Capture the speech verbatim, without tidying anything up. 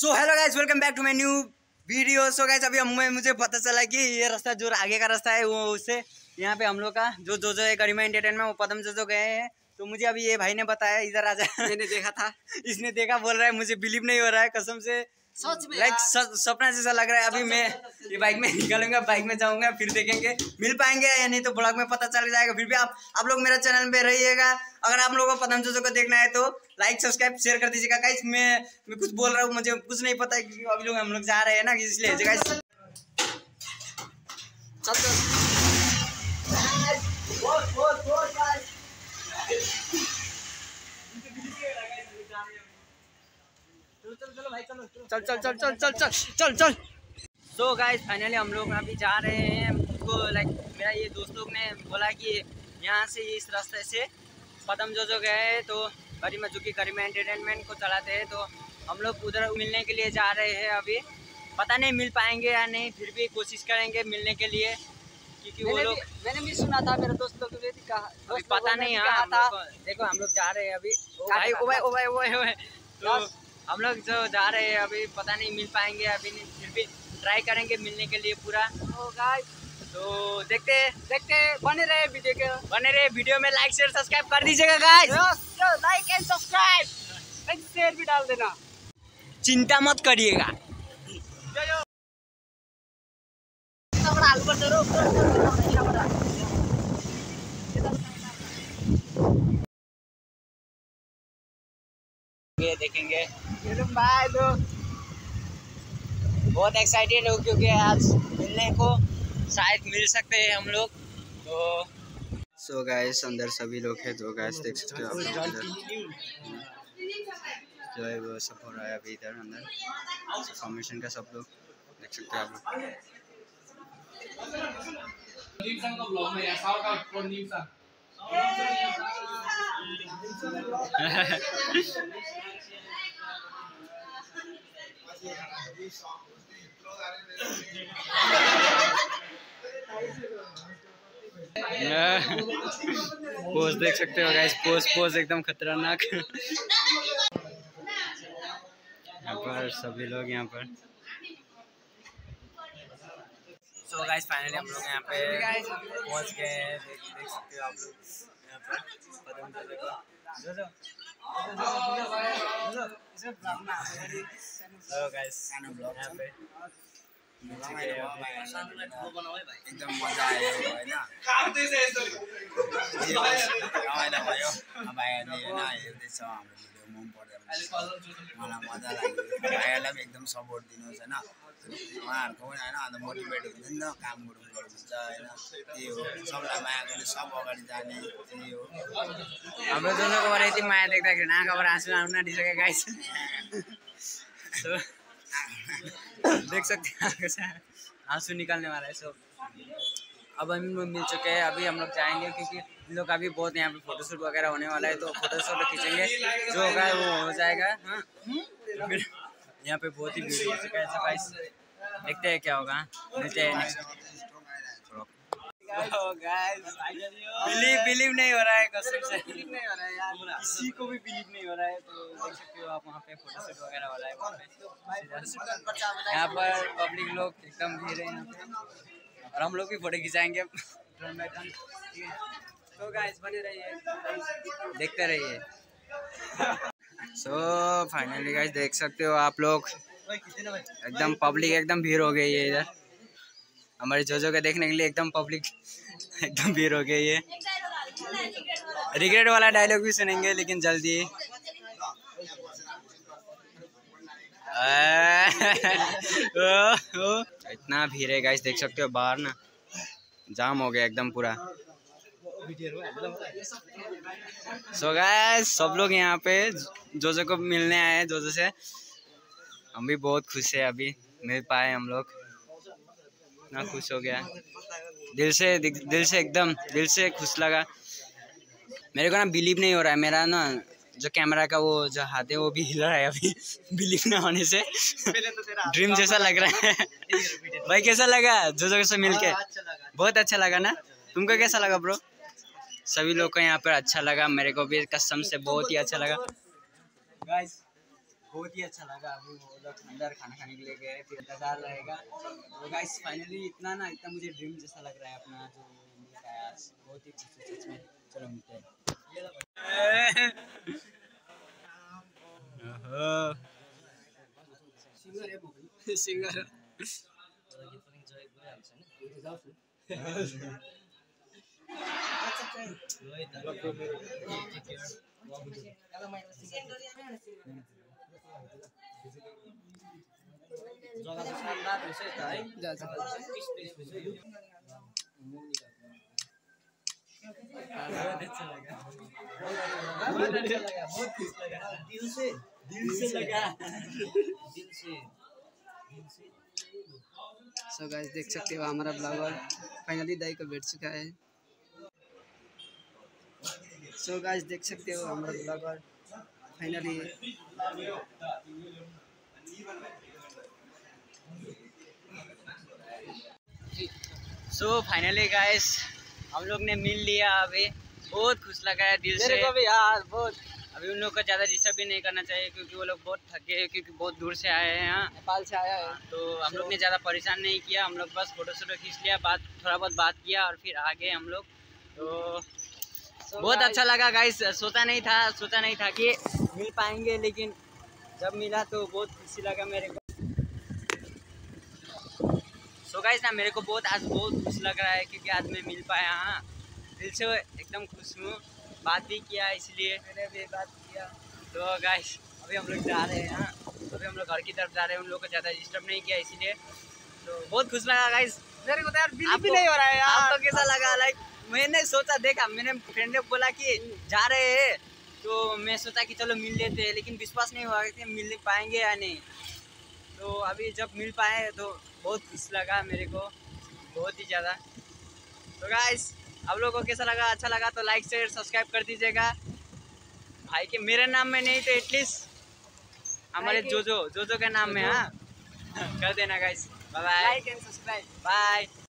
So hello guys, welcome back to my new video. So guys अभी हमें मुझे पता चला कि ये रास्ता जो आगे का रास्ता है वो उससे यहाँ पे हम लोग का जो जो जो है गरिमा एंटरटेनमेंट वो पदम जो जो गए हैं। तो मुझे अभी ये भाई ने बताया इधर आ जा। मैंने देखा था, इसने देखा, बोल रहा है मुझे बिलीव नहीं हो रहा है कसम से, सच में लाइक सपना जैसा लग रहा है। अभी मैं ये बाइक में निकलूंगा, बाइक में जाऊंगा, फिर देखेंगे मिल पाएंगे या नहीं, तो ब्लॉग में पता चल जाएगा। फिर भी आप आप लोग मेरा चैनल पे रहिएगा। अगर आप लोगों को पदम जोजो को देखना है तो लाइक सब्सक्राइब शेयर कर दीजिएगा गाइस। मैं मैं कुछ बोल रहा हूँ, मुझे कुछ नहीं पता है क्योंकि अभी लोग हम लोग जा रहे हैं ना, इसलिए गाइस चल चल चल चल चल चल चल चल चल चल। सो गाइस फाइनली हम लोग अभी जा रहे हैं। तो लाइक मेरा ये दोस्त लोग ने बोला कि यहाँ से इस रास्ते से पदम जो जो गए तो गरिमा जो कि गरिमा एंटरटेनमेंट को चलाते हैं, तो हम लोग उधर मिलने के लिए जा रहे हैं। अभी पता नहीं मिल पाएंगे या नहीं, फिर भी कोशिश करेंगे मिलने के लिए, क्योंकि वो लोग मैंने भी सुना था, मेरे दोस्त लोग ने भी कहा, पता नहीं हाँ था। देखो हम लोग जा रहे हैं अभी, ओ भाई ओ भाई ओ भाई ओ भाई, तो हम लोग जो जा रहे हैं अभी पता नहीं मिल पाएंगे अभी नहीं, फिर भी ट्राई करेंगे मिलने के लिए पूरा। तो गाइस तो देखते देखते बने रहे वीडियो के, बने रहे वीडियो में। लाइक शेयर सब्सक्राइब कर दीजिएगा guys, like and subscribe, share भी डाल देना, चिंता मत करिएगा। ये देखेंगे बाय दो, बहुत एक्साइटेड हो क्योंकि आज मिलने को शायद मिल सकते हैं हम लोग। तो सो गाइस अंदर सभी लोग हैं, तो गाइस देख सकते हो आप लोग इधर जो है वो सब हो रहा है अभी इधर अंदर फॉर्मेशन का, सब लोग देख सकते हैं आप पोज देख सकते हो गाइस, पोज पोज एकदम खतरनाक। यहाँ पर सभी लोग यहाँ पर। सो गाइस फाइनली हम लोग यहाँ पे पहुँच गए हैं, देख देख सकते हो आप लोग यहाँ पर पदम जो जो जो गाइस यहाँ पे एकदम मजा आयो होइन, रमाइलो भयो। अब भाइहरूले होइन हेर्दैछ हाम्रो भिडियो, मन पर्दैन मलाई मजा लाग्यो। भाइहरूलाई पनि एकदम सपोर्ट दिनुहोस् होइन, उहाँहरूको पनि होइन अन्त मोटिभेट हुन्छ नि त, काम गरौँ गरौँ हुन्छ होइन, त्यही हो। सबलाई माया गर्ने, सब अगाडि जाने, त्यही हो। हाम्रो जोजोको बाट यति माया देख्दाखेरि आँखाबाट आँसु आउन आँटिसक्यो गाइस। देख सकते हैं आंसू निकालने वाला है। सो अब हम लोग मिल चुके हैं, अभी हम लोग जाएंगे क्योंकि इन लोग का भी बहुत यहाँ पे फोटोशूट वगैरह होने वाला है, तो फोटोशूट खींचेंगे, जो होगा वो हो जाएगा। हाँ तो फिर यहाँ पे बहुत ही भीड़ हो चुका है, सब गाइस देखते हैं क्या होगा, मिलते हैं नेक्स्ट। बिलीव बिलीव नहीं हो रहा है कसम से, बिलीव नहीं हो रहा है यार, किसी को भी बिलीव नहीं हो रहा है। तो देख सकते हो आप वहाँ पे फोटोशूट वगैरह हो रहा है, वहाँ पे यहाँ पर पब्लिक लोग एकदम भीड़ है यहाँ पे, और हम लोग भी फोटो खिंचाएंगे टर्न बाय टर्न। तो गाइस बने रहिए, देखते रहिए। सो फाइनली गाइस देख सकते हो आप लोग एकदम पब्लिक एकदम भीड़ हो गई है इधर, हमारे जोजो के देखने के लिए एकदम पब्लिक एकदम भीड़ हो गई है। रिग्रेट वाला डायलॉग भी सुनेंगे लेकिन जल्दी। इतना भीड़ है गाइस, देख सकते हो बाहर ना जाम हो गया एकदम पूरा। सो गाइस सब लोग यहाँ पे जोजो को मिलने आए हैं, जोजो से हम भी बहुत खुश है, अभी मिल पाए हम लोग, इतना खुश हो गया दिल से, दिल से एकदम दिल से खुश लगा। मेरे को ना बिलीव नहीं हो रहा है, मेरा ना जो कैमरा का वो जो हाथ है वो भी हिल रहा है अभी बिलीव ना होने से। ड्रीम जैसा लग रहा है। भाई कैसा लगा जोजो से मिलके? बहुत अच्छा लगा ना, तुमको कैसा लगा ब्रो? सभी लोग को यहाँ पर अच्छा लगा, मेरे को भी कसम से बहुत ही अच्छा लगा गाइस। बहुत ही अच्छा लगा। अभी वो लोग अंदर खाना खाने के लिए गए, फिर इंतजार रहेगा। तो गाइस फाइनली इतना ना इतना मुझे ड्रीम जैसा लग रहा है अपना जो मिल पाया आज, बहुत ही खुशी सच में। चलो मिलते हैं। सिंगर बहुत अच्छा लगा, बहुत अच्छा लगा, बहुत खुश लगा, दिल से दिल से लगा, दिल से दिल से। सो गाइस देख सकते हो हमारा ब्लॉगर फाइनली दाई को बैठ चुका है। सो गाइस देख सकते हो हमारा vlogger finally. So finally guys हम लोग ने मिल लिया। अभी बहुत खुश लगा है दिल से को भी यार बहुत। अभी उन लोग को ज़्यादा डिस्टर्ब भी नहीं करना चाहिए क्योंकि वो लोग बहुत थके हैं, क्योंकि बहुत दूर से आए हैं यहाँ, नेपाल से आया है। तो हम लोग ने ज़्यादा परेशान नहीं किया, हम लोग बस फोटो शोटो खींच लिया, बात थोड़ा बहुत बात किया और फिर आ गए हम लोग। तो so बहुत अच्छा लगा गाइस। सोचा नहीं था सोचा नहीं था कि मिल पाएंगे, लेकिन जब मिला तो बहुत खुशी लगा मेरे को। सो गाइस ना मेरे को बहुत आज बहुत खुश लग रहा है क्योंकि आज मैं मिल पाया। हाँ दिल से एकदम खुश हूँ, बात भी किया इसलिए मैंने भी बात किया। तो गाइस अभी हम लोग जा रहे हैं। हाँ अभी हम लोग घर की तरफ जा रहे हैं, उन लोग को ज़्यादा डिस्टर्ब नहीं किया इसलिए। तो बहुत खुश लगा गाइस मेरे को। तो यार बिलीव भी नहीं हो रहा है यार। आपको कैसा लगा? लाइक मैंने सोचा, देखा मैंने फ्रेंड ने बोला कि जा रहे हैं तो मैं सोचा कि चलो मिल लेते हैं, लेकिन विश्वास नहीं हुआ कि मिल पाएंगे या नहीं। तो अभी जब मिल पाए तो बहुत खुश लगा मेरे को, बहुत ही ज़्यादा। तो गाइस आप लोगों को कैसा लगा? अच्छा लगा तो लाइक शेयर सब्सक्राइब कर दीजिएगा। भाई के मेरे नाम में नहीं तो एटलीस्ट हमारे जोजो जोजो के नाम में हाँ कर देना guys. Bye bye, like and subscribe, bye.